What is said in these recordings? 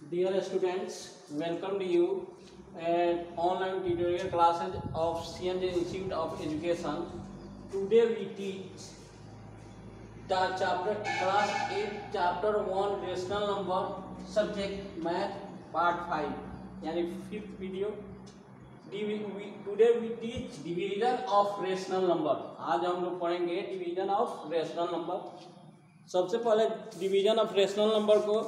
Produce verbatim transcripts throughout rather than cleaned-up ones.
Dear students, welcome to you at online tutorial classes of C N J Institute of Education. Today we teach the chapter class eight, chapter one, rational number, subject math, part five, यानी fifth video. Today we teach division of rational number. आज हम लोग पढ़ेंगे division of rational number. सबसे पहले division of rational number को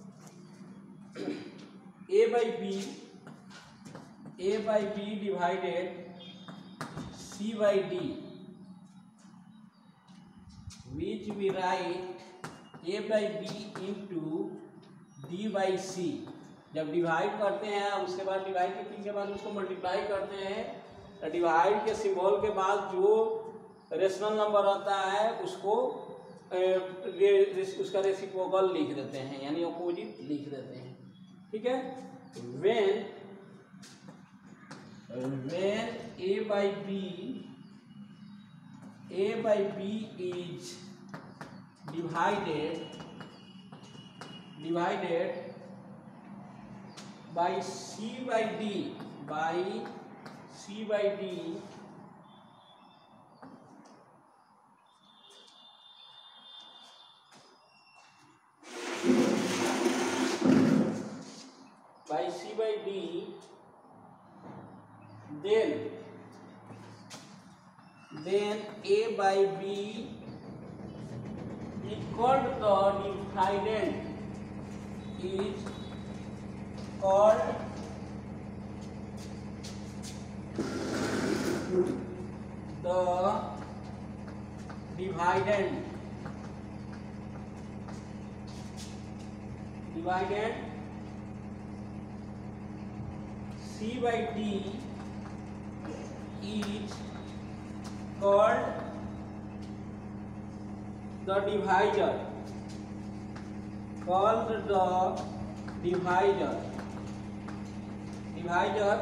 a by b a by b divided c by d, which we write a by b into d by c. जब divide करते हैं उसके बाद डिवाइड करने के बाद उसको मल्टीप्लाई करते हैं तो डिवाइड के सिंबल के बाद जो रेशनल नंबर आता है उसको रे, उसका रेसिप्रोकल लिख देते हैं, यानी अपोजिट लिख देते हैं. ठीक है. when when a by b a by b is divided divided by c by d by c by d by c by d, then then a by b equal to the dividend is called the dividend dividend c by d is called the divisor called the divisor divisor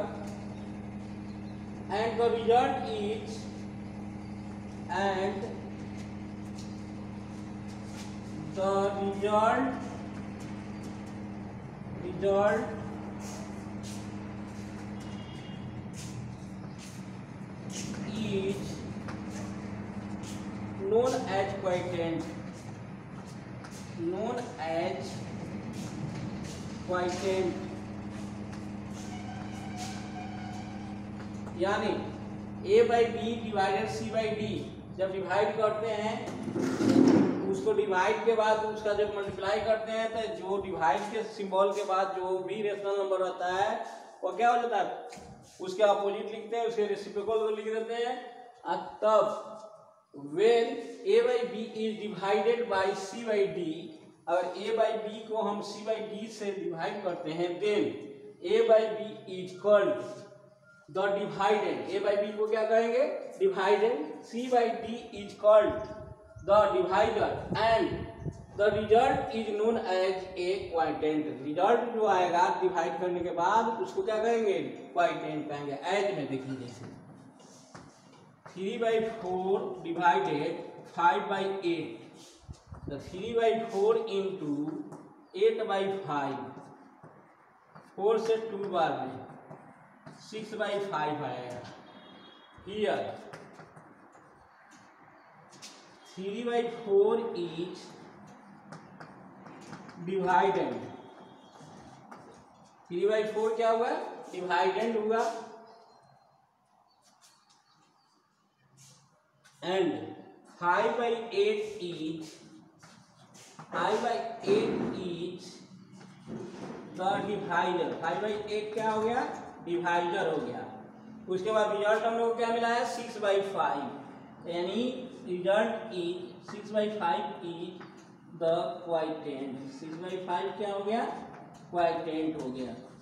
and the result is and the result result is known as quotient known as quotient. यानी a by b divided c by d जब divide करते हैं उसको divide के बाद उसका जब multiply करते हैं तो जो डिवाइड के सिंबल के बाद जो भी रेशनल नंबर होता है वो क्या हो जाता है, उसके अपोजिट लिखते हैं, उसके रेसिप्रोकल को लिख देते हैं. तब when a by b is divided by c by d, अगर a by b को हम c by d से डिवाइड करते हैं then a by b is called the dividend. a by b को क्या कहेंगे, dividend. c by d is called the divisor and the result is known as a quotient. result जो आएगा divide करने के बाद उसको क्या कहेंगे, quotient कहेंगे. एज में देखिए जैसे three by four divided five by eight, तो three by four into eight by five, four से टू बार में सिक्स बाई फाइव आएगा. Here three by four is divided, three by four क्या हुआ, डिवाइडेड हुआ. And five by eight is five by eight is the divider. Five by eight क्या हो गया, डिवाइडर हो गया. उसके बाद रिजल्ट हम लोग को क्या मिला है, सिक्स बाई फाइव, यानी result is six by five is the quotient. Six by five क्या हो गया, क्वोटिएंट हो गया.